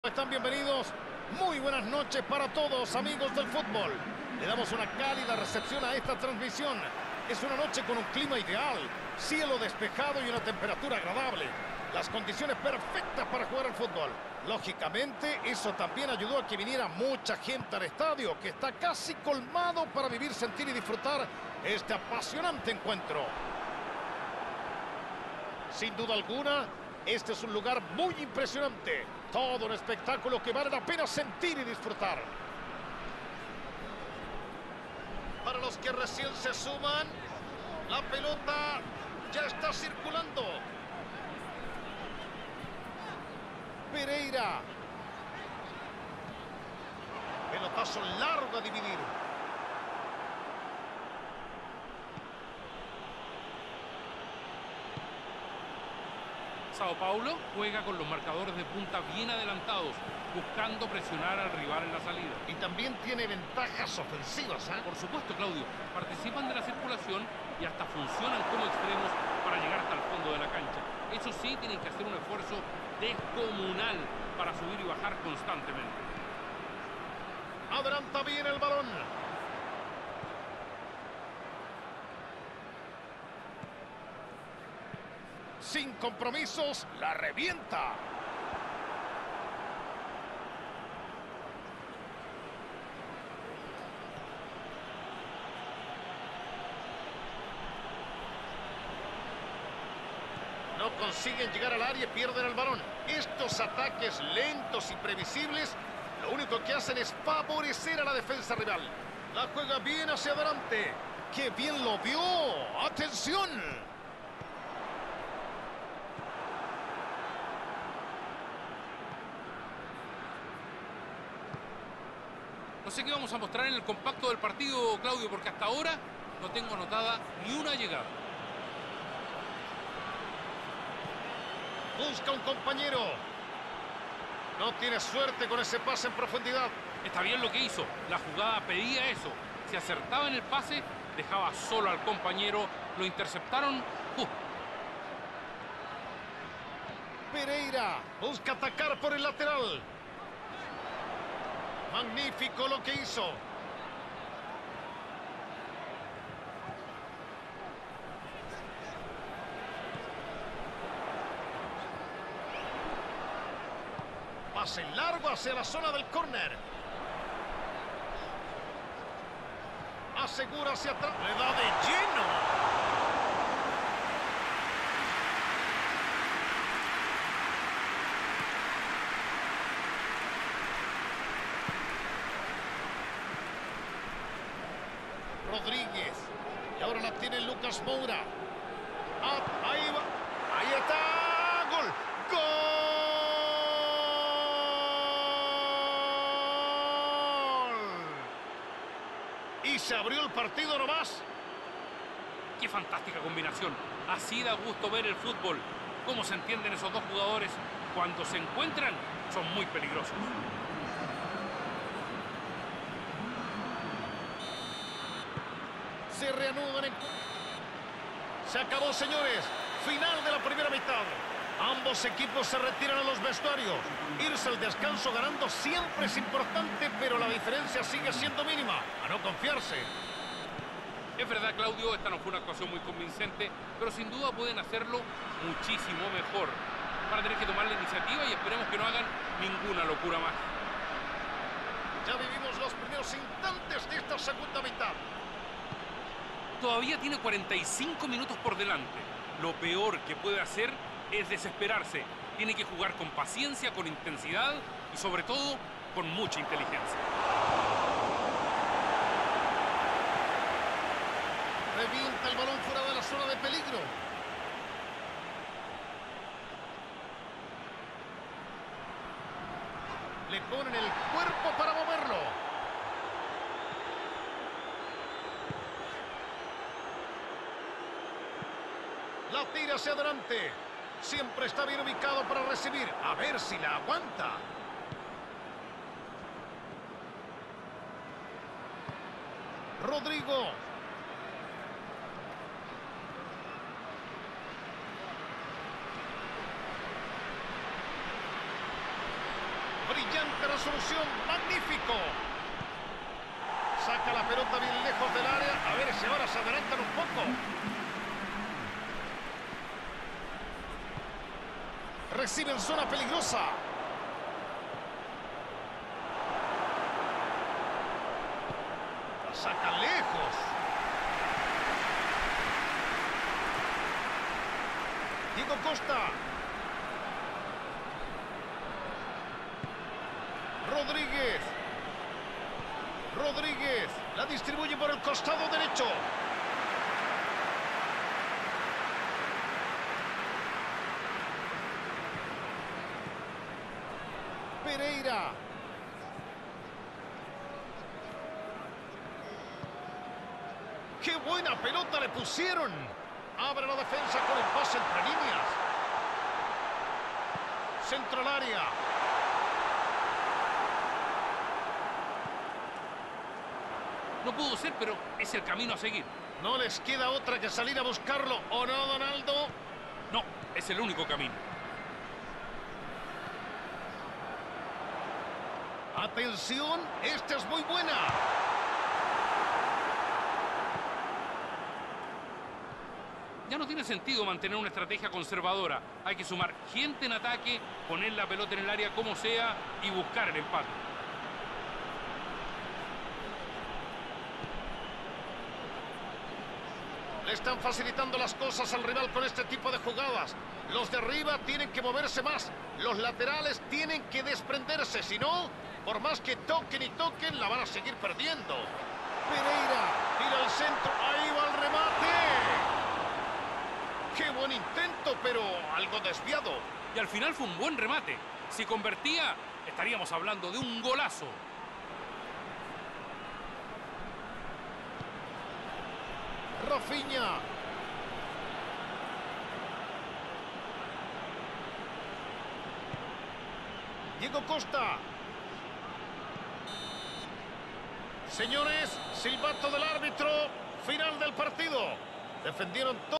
Están bienvenidos, muy buenas noches para todos, amigos del fútbol. Le damos una cálida recepción a esta transmisión. Es una noche con un clima ideal, cielo despejado y una temperatura agradable. Las condiciones perfectas para jugar al fútbol. Lógicamente, eso también ayudó a que viniera mucha gente al estadio, que está casi colmado para vivir, sentir y disfrutar este apasionante encuentro. Sin duda alguna, este es un lugar muy impresionante. Todo un espectáculo que vale la pena sentir y disfrutar. Para los que recién se suman, la pelota ya está circulando. Pereira. Pelotazo largo a dividir. Sao Paulo juega con los marcadores de punta bien adelantados, buscando presionar al rival en la salida. Y también tiene ventajas ofensivas, ¿eh? Por supuesto, Claudio, participan de la circulación y hasta funcionan como extremos para llegar hasta el fondo de la cancha. Eso sí, tienen que hacer un esfuerzo descomunal para subir y bajar constantemente. Adelanta bien el balón. Sin compromisos, la revienta. No consiguen llegar al área y pierden el balón. Estos ataques lentos y previsibles, lo único que hacen es favorecer a la defensa rival. La juega bien hacia adelante. ¡Qué bien lo vio! ¡Atención! No sé qué vamos a mostrar en el compacto del partido, Claudio, porque hasta ahora no tengo anotada ni una llegada. Busca un compañero. No tiene suerte con ese pase en profundidad. Está bien lo que hizo. La jugada pedía eso. Si acertaba en el pase, dejaba solo al compañero. Lo interceptaron. Pereira busca atacar por el lateral. Magnífico lo que hizo. Pase largo hacia la zona del córner. Asegura hacia atrás. Le da de lleno. Rodríguez. Y ahora la tiene Lucas Moura. Ahí va. Ahí está. Gol. ¡Gol! Y se abrió el partido nomás. ¡Qué fantástica combinación! Así da gusto ver el fútbol. Cómo se entienden esos dos jugadores. Cuando se encuentran, son muy peligrosos. Se reanudan en... Se acabó, señores. Final de la primera mitad. Ambos equipos se retiran a los vestuarios. Irse al descanso ganando siempre es importante, pero la diferencia sigue siendo mínima. A no confiarse. Es verdad, Claudio, esta no fue una actuación muy convincente, pero sin duda pueden hacerlo muchísimo mejor. Van a tener que tomar la iniciativa y esperemos que no hagan ninguna locura más. Ya vivimos los primeros instantes de esta segunda mitad. Todavía tiene 45 minutos por delante. Lo peor que puede hacer es desesperarse. Tiene que jugar con paciencia, con intensidad y sobre todo con mucha inteligencia. Revienta el balón fuera de la zona de peligro. Le ponen el cuerpo para moverlo. La tira hacia adelante. Siempre está bien ubicado para recibir. A ver si la aguanta. Rodrigo. Brillante resolución, magnífico. Saca la pelota bien lejos del área. A ver si ahora se adelantan un poco. Reciben zona peligrosa. La sacan lejos. Diego Costa. Rodríguez. Rodríguez. La distribuye por el costado derecho. Pereira. ¡Qué buena pelota le pusieron! Abre la defensa con el pase entre líneas. Centro al área. No pudo ser, pero es el camino a seguir. No les queda otra que salir a buscarlo, ¿o no, Donaldo? No, es el único camino. Atención, esta es muy buena. Ya no tiene sentido mantener una estrategia conservadora. Hay que sumar gente en ataque, poner la pelota en el área como sea y buscar el empate. Le están facilitando las cosas al rival con este tipo de jugadas. Los de arriba tienen que moverse más. Los laterales tienen que desprenderse. Si no, por más que toquen y toquen, la van a seguir perdiendo. Pereira tira al centro. Ahí va el remate. ¡Qué buen intento, pero algo desviado! Y al final fue un buen remate. Si convertía, estaríamos hablando de un golazo. Rafinha. Diego Costa. Señores, silbato del árbitro. Final del partido. Defendieron todo.